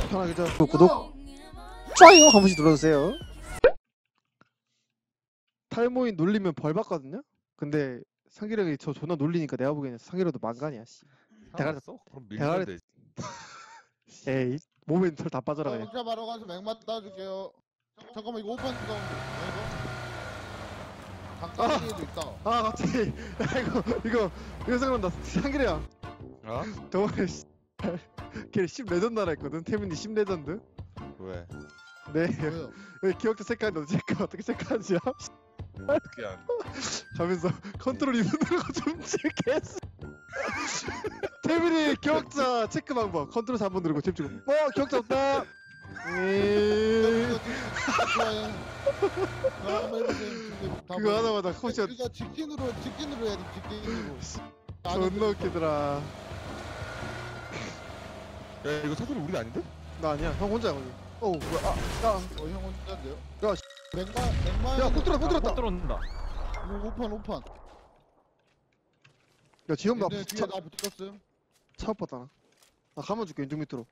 편하게 구독 좋아요 한 번씩 눌러주세요. 탈모인 놀리면 벌 받거든요. 근데 상기력이 저 존나 놀리니까 내가 보기에는 상기력도 망간이야. 씨. 대가리 써? 그럼 대가리- 밀면 돼. 에이 몸에 털 다 빠져라 그냥. 자 바로 가서 맥맛 따줄게요. 잠깐만 이거 오판 좀 닭다리에도 있다. 아 갑자기 야, 이거 생각난다. 상기력야 어? 저번에 걔 10레전드 하라 했거든. 태민이 10레전드. 왜? 네. 뭐예요? 왜 기억도 체크하는데 체크 어떻게 체크하지야? 어떻게 안? 가면서 컨트롤 이브 누르고 줌찍했어. 태민이 기억자 체크 방법 컨트롤 3번 누르고 줌 찍고 기억자 없다. 좋아요. 한번 해보세요. 그거 하자마자 코치가 이거 직진으로 해야 돼. 직진으로. 존나 웃기더라. 야 이거 사소리 우리 아닌데? 나 아니야 형 혼자야 거기. 어우 뭐야 형 혼자인데요? 야, 맥맛. 야, 꼭 들어왔다. 들어온다. 오판. 야 지금 나 뒤에 차 나 붙었어요. 아팠다 나 감아줄게 인중 밑으로.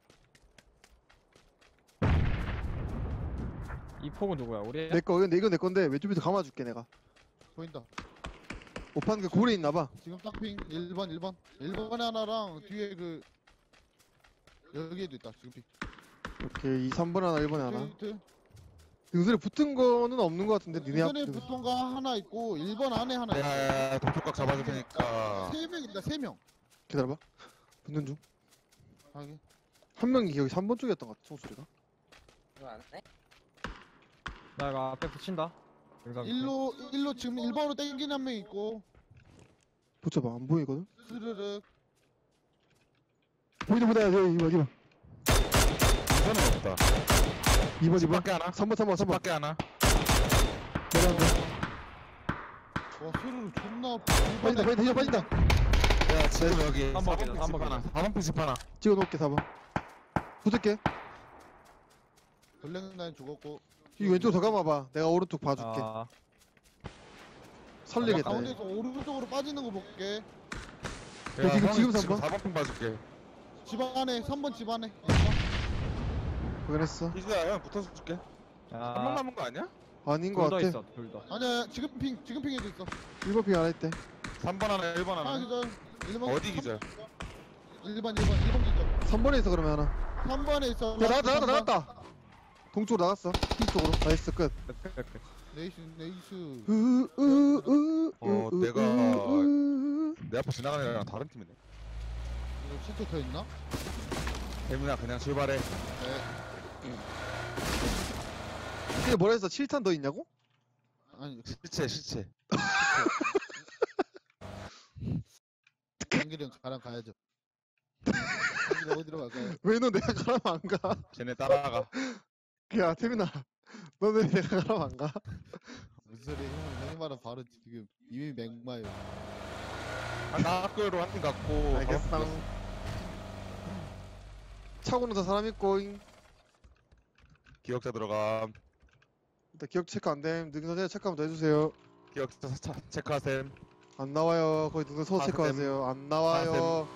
이 폭은 누구야? 우리? 내거 근데 이거 내 건데 왼쪽 밑에 감아줄게 내가. 보인다. 오판 그 고래 있나봐. 지금 딱핑 1번에 하나랑 뒤에 그 여기에도 있다. 지금 핑. 오케이 2, 3번에 하나 1번에 하나. 히트. 등선에 붙은 거는 없는 거 같은데 니네 앞. 전에 붙은 거 하나 있고 1번 안에 하나 있어. 야 동쪽각 잡아줄 테니까. 3명이다. 3명. 기다려봐. 붙는 중. 하게. 한 명이 여기 3번 쪽이었던 것 같아 총소리가. 이거 안 해? 나 이거 앞에 붙인다. 영상. 일로 지금 1번으로 땡기는 한 명 있고 붙여봐 안 보이거든. 스르륵. 보이다 야 2번 이거는 없다. 2번 밖에 하나? 3번 밖에 하나? 내려간다. 와 스르륵 존나 빠진다 이제 빠진다. 야 지금 여기 3번 4번 기다, 집 3번 하나. 4번 집 하나. 찍어놓을게 4번. 붙을게. 블랙라인 죽었고 이 왼쪽 더 감아봐. 내가 오른쪽 봐줄게. 아, 설리겠다. 가운데서 오른쪽으로 빠지는 거 볼게. 야, 지금 3번? 4번 핑 봐줄게. 집 안에 3번 집 안에 확인했어. 희주야 형 붙어서 줄게. 한 명 남은 거 아니야? 아닌 거 둘 더 같아. 있어. 둘 더. 아니야 지금 핑에도 있어. 1번 핑 안에 있대. 3번 하나 1번 하나 하나. 기절 1번 어디 기절? 1번 기절 3번에 있어 그러면 하나. 3번에 있어. 야 나갔다. 동쪽으로 나갔어. 뒤쪽으로. 나이스 끝. 네이스 내가 내 앞에 지나가는 애랑 다른 팀이네. 이거 시트 더 있나? 태민아 그냥 출발해. 네. 이게 뭐라 했어? 7탄 더 있냐고? 아니 시체. 장길이 형 가랑 가야죠. 장길이 어디로 갈까요? 왜 너 내가 가라면 안 가? 쟤네 따라가. 야 태민아 너 왜 내가 가라면 안 가? 무슨 소리 형이 말은 바로 지금 이미 맥마요. 나 학교로 한 팀 갔고. 알겠어. 차고는 더 사람 있고 기억자 들어감. 일단 기억 체크 안됨. 능선제 체크 한번 더 해주세요. 기억자 체크하셈. 안 나와요. 거기 능선 서서 아, 체크하세요. 안 나와요.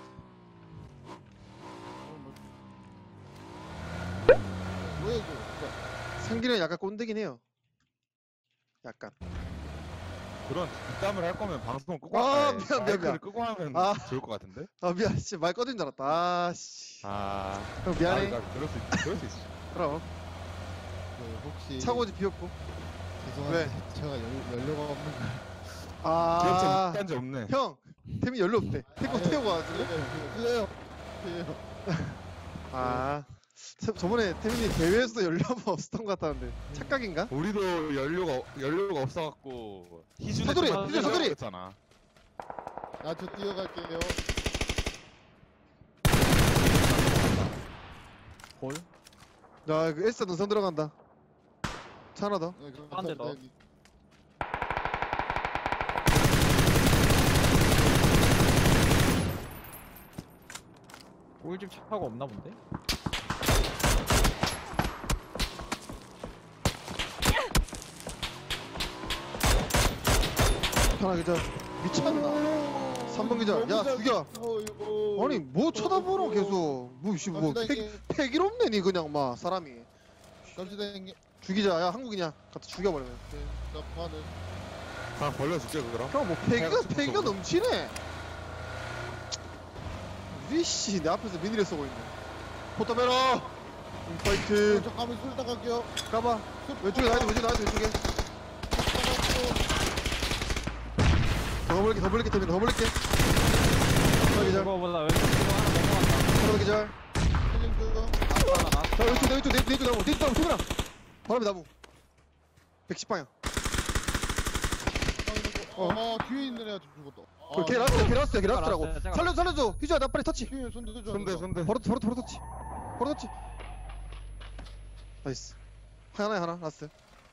뭐야 이거? 상기는 약간 꼰대긴 해요. 약간. 그런 뒷담을 할 거면 방송 끄고 아, 아니, 미안. 마이크를 끄고 하면 아. 좋을 것 같은데? 아 미안. 씨 말 꺼진 줄 알았다. 아 씨. 형 미안해. 그럴 수 있지. 그럼 그 혹시 차고지 비었고. 죄송한데 제가 연료가 없는 거. 기억자 아. 딴지 없네. 형 태민 연료 없대. 태우고 와가지고. 그래요. 아. 저번에 태민이 대회에서도 연료 한 번 없었던 것 같다는데 착각인가? 우리도 연료가 없어갖고 희준이 사투리! 했잖아. 저 뛰어갈게요. 볼. 야, 그 S 능선 들어간다. 차 하나 더. 한대 더. 꿀집 차가 없나 본데? 편하게 자. 미쳤나? 3번 기자. 야, 죽여. 아니 뭐 쳐다보노 계속 뭐 갑시다 형님. 패기롭네 니 그냥 막 사람이 갑시다 형님. 죽이자 야 한국이냐 갖다 죽여버리면 오케이. 나 파는. 하나 벌려줄게 그럼. 그냥 뭐 패기가 넘치네 위씨 내 앞에서 미니를 쏘고 있네 포터베러 인파이트 잠깐만 술 따갈게요. 가봐 왼쪽에 나야 돼 왼쪽에 더 벌릴게 더 벌릴게 하나 기절 그거보다 왼쪽 뒤로 하나 넘어갔다. 하나 기절 힐링 좀. 하나 나. 자 왼쪽 내 나무 태민아 바로 앞에 나무 110방향 뒤에 있는 애가 좀 죽었다. 걔 라스트라고 라스트야, 살려줘 휴지야 나 빨리 터치 뒤에 손대 줘. 손대. 바로 터치 나이스 하나 라스트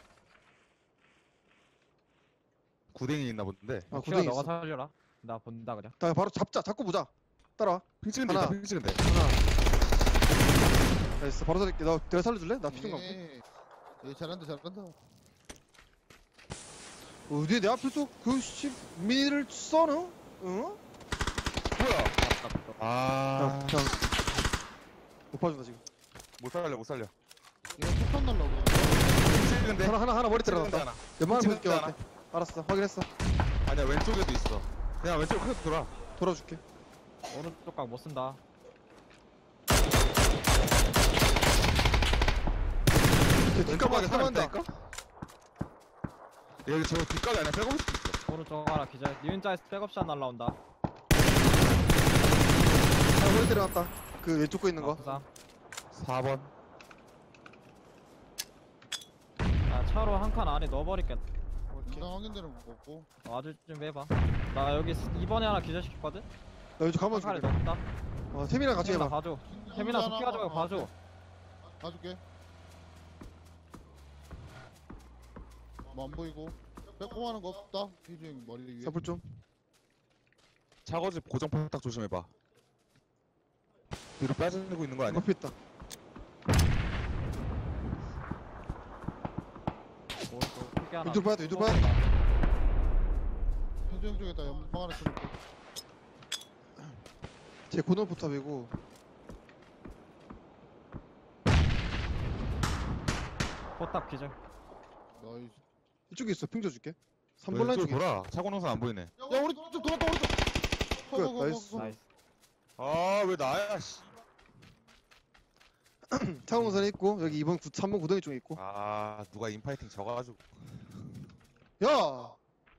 구댕이 있나 본데. 아 키가 구덩이 너가 있어 살려라. 나 본다 그냥. 자 바로 잡고 보자 따라와 핑 찍은데 하나. 핑 찍은데. 하나 나이스 바로 살릴게 내가 살려줄래? 나 피좀 감고 예, 잘한다. 어디 내 앞에서 그 미니를 써너? 응? 뭐야? 아 아. 그냥 못 봐준다 지금 못 살려. 이거 폭탄 날라고. 핑 찍은데. 하나 머리 때려놨다 하나. 웬만하면 찍은 볼게 데 같아 알았어 확인했어 아니야 왼쪽에도 있어. 그냥 왼쪽 크게 돌아. 돌아줄게 오른쪽 각 못 쓴다. 걔 뒷감하게 사만다 여기 저 뒷각이 아니라 빼고 있을 수도 있어. 오른쪽 하나 기절. 니은자에서 백업샷 날라온다. 하나 머리 때려놨다 그 왼쪽 거 있는 거 부상. 4번. 아 차로 한 칸 안에 넣어버릴게. 일단 확인되는 거 없고. 아주 좀 해봐. 나 여기 2번에 하나 기절시켰거든? 나 왼쪽 가만 한 칸에 줄게 넣었다. 태민이랑 같이 태민아 해봐 봐줘. 태민아 도피 가져가 봐줘. 봐줄게. 뭐 안 보이고. 빼꼼하는 거 없다. 희주 형 머리 위에. 사풀 좀 차고집 고정포 딱 조심해봐. 뒤로 빠지고 있는 거 아니야? 높이 있다 오른쪽 크게 하나. 왼쪽 봐야 돼, 왼쪽 봐야 돼. 희주 형 쪽에다 연방 하나 쳐놓고. 제 고노 포탑이고 포탑 기절. 나이스. 이쪽에 있어 핑 줘줄게 3번 라인 왼쪽 쪽에 돌아. 차고 농선 안 보이네. 야 오른쪽 돌았다 오른쪽. 끝, 나이스. 나이스. 아 왜 나야? 씨. 차원선에 있고 여기 3번 구덩이 쪽에 있고 아 누가 인파이팅 져가지고. 야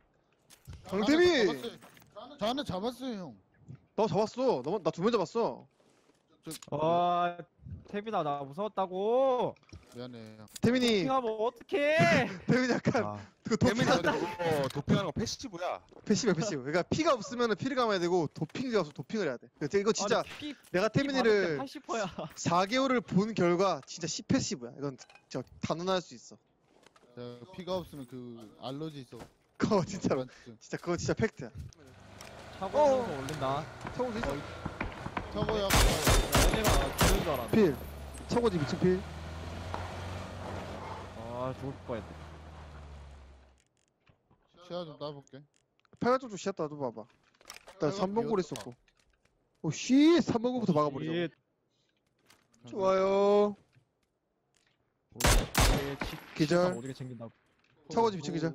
강태미 자네 잡았어요 형. 나 잡았어 나 2명 잡았어 와 태빈아 나 무서웠다고. 미안해. 태민이 핑하면 어떡해. 태민이 약간 아. 그 태민이 도핑 이거 도핑하는 거 패시브야. 패시브 그러니까 피가 없으면 피를 감아야 되고 도핑이 없으면 도핑을 해야 돼 그러니까 이거 진짜 아니, 피 내가 태민이를 80%야. 4개월을 본 결과 진짜 10패시브야 이건 진짜 단언할 수 있어 피가 없으면 그 알러지 있어. 그거 진짜로 불안증. 진짜 그거 진짜 팩트야 차고는 올린다. 차고 있어 저거야. 얘네가 되는 줄 알았네. 필 차고지 미친 필 아 죽을 뻔했네. 시야 좀 따볼게. 팔각 좀 시켰다 좀 봐봐 일단 팔각 3번 골 비었다. 있었고 오씨 3번 골부터 막아버리자 예, 좋아요 예, 기절. 어디게 챙긴다고. 차고지 미친 기절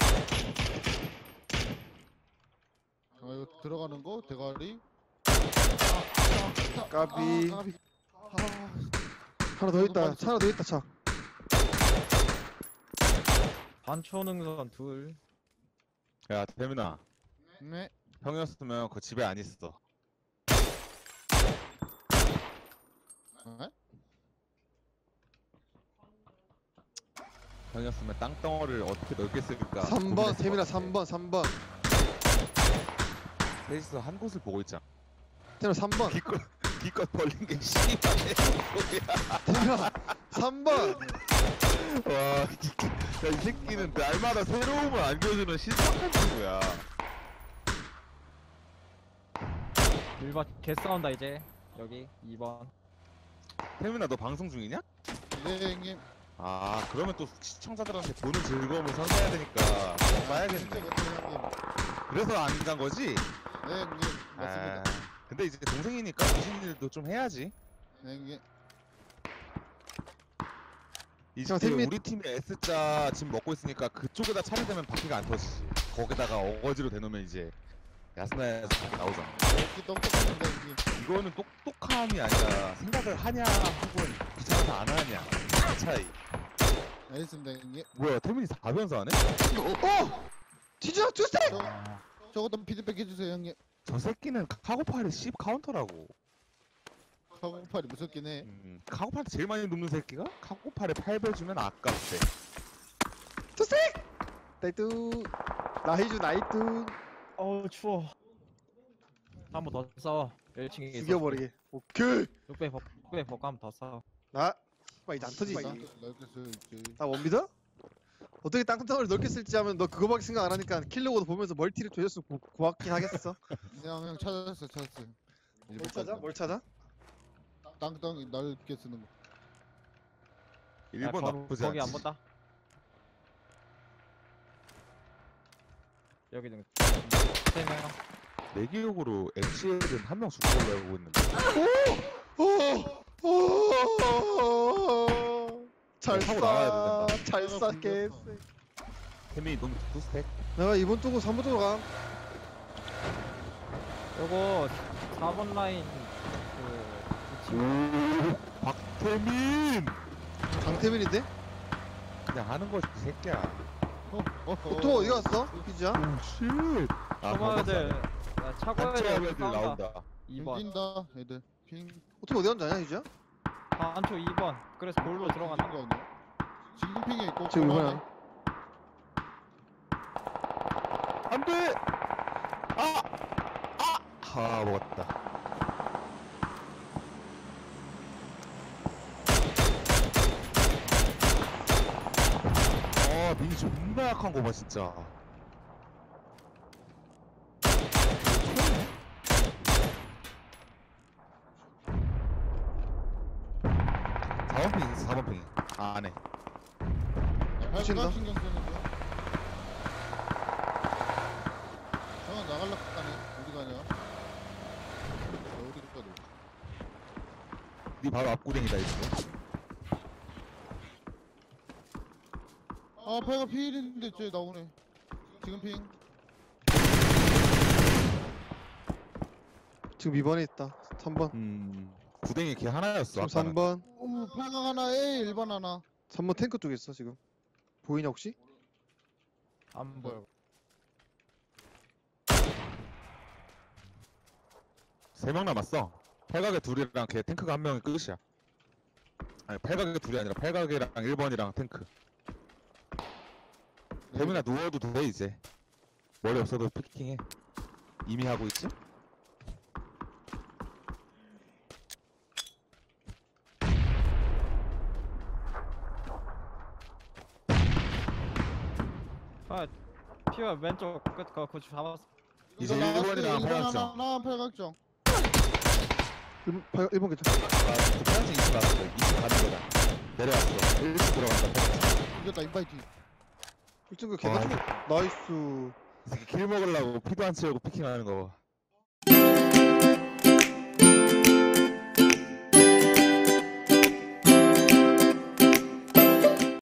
아 이거 들어가는 거 대가리. 까비 까비. 하나 더 있다 차 하나 더 있다 차 반초능선 둘. 야 태민아. 네. 형이었으면 그 집에 안 있어. 어? 형이었으면 땅덩어리를 어떻게 넓게 쓸까. 3번 고민했을 태민아 것 같아. 3번 셋이서 한 곳을 보고 있잖아. 태민아 3번 기껏 벌린 게 씨발 소리야. 태민아 3번 와, 이 새끼는 날마다 새로움을 안겨주는 신박한 친구야. 일반 개 싸운다 이제. 여기 2번. 태민아, 너 방송 중이냐? 네 형님. 아, 그러면 또 시청자들한테 보는 즐거움을 선사해야 되니까 봐야겠네. 진짜 같은 형님. 그래서 안 간 거지? 네 형님. 맞습니다. 근데 이제 동생이니까 무슨 일도 좀 해야지. 네, 이게 이제 팀이- 우리 팀이 S자 지금 먹고 있으니까 그쪽에다 차례 되면 바퀴가 안 터지지. 거기다가 어거지로 대놓으면 이제 야스나에서 바퀴 나오잖아. 이렇게 똑똑한데 이게 이거는 똑똑함이 아니라 생각을 하냐 혹은 귀찮아서 안 하냐 그 차이. 알겠습니다. 이게 뭐야 태민이 4변수 하네? 뒤져 주세. 저것도 피드백 해주세요 형님. 저 새끼는 카고팔이 10 카운터라고. 카고팔이 무섭긴 해. 카고팔 제일 많이 눕는 새끼가 카고팔에 8배 주면 아깝대. 주세. 나이뚜. 나이주 나이뚜. 어우 추워. 한 번 더 싸워. 1층에 죽여버리게. 오케이. 6배 벗고 한 번 더 싸워. 나. 막 이제 안 터지지. 넓게 쓸지. 나 원비다? 어떻게 땅덩어리를 넓게 쓸지 하면 너 그거밖에 생각 안 하니까 킬로고도 보면서 멀티를 조졌으면 고맙긴 하겠어. 형 찾았어. 뭘 찾아? 뭘 찾아? 땅덩이 넓게 쓰는 거. 1번 나쁘지 거기 안 않지. 본다. 여기는 3명. 내 기억으로 NCL은 한 명 죽은 걸로 알고 있는데. 잘 하고 나와야 쏴. 된다. 잘 쏴게. 태민이 너무 두스택. 내가 이번 쪽으로 3번 쪽으로 가. 요거 4번 라인 그 박태민! 강태민인데? 그냥 하는 거지 이 새끼야. 보통 어디 갔어? 피지야? 오 쉣! 초보애들 차고애들 단체애들 싸운다. 나온다. 2번 뛴다 애들. 핑. 보통 어디 갔냐 피지야? 단초 2번. 그래서 골로 들어간다. 거 아니야? 지금 핑에 있고. 지금 골 이거야. 안 돼! 먹었다. 민이 존나 약한 거 봐, 진짜. 사번 핑 있어, 4번 핑. 안에. 미친다. 발각 신경 쓰는 거. 형아 나갈라 가네. 어디 가냐? 어디 가냐? 네 바로 앞구댕이다, 이거. 아 발각 피일인데 쟤 나오네. 지금 핑. 지금 2번에 있다. 3번. 구댕이 걔 하나였어. 지금 아까는. 3번. 오 발각 하나 A 1번 하나. 3번 탱크 쪽에 있어 지금. 보이냐 혹시? 안 보여. 3명 남았어. 팔각에 둘이랑 걔 탱크가 한 명이 끝이야. 아니, 팔각에 둘이 아니라 팔각이랑 1번이랑 탱크. 태민아 누워도 돼 이제. 머리 없어도 피킹해. 이미 하고 있지? 아 피가 왼쪽 끝 그거 잡았어. 이제 이거 라스트 1번이랑 1번 팔각정. 하나 팔각정. 1번 괜찮아. 그 팔각정 2층 나왔어. 2층 가는 거다. 내려왔어. 1층 들어간다. 팔각정. 이겼다 인바이트. 1층 그 계단 와, 쪽에 나이스. 이 새끼 킬 먹으려고 피도 안 채우고 피킹하는 거 봐.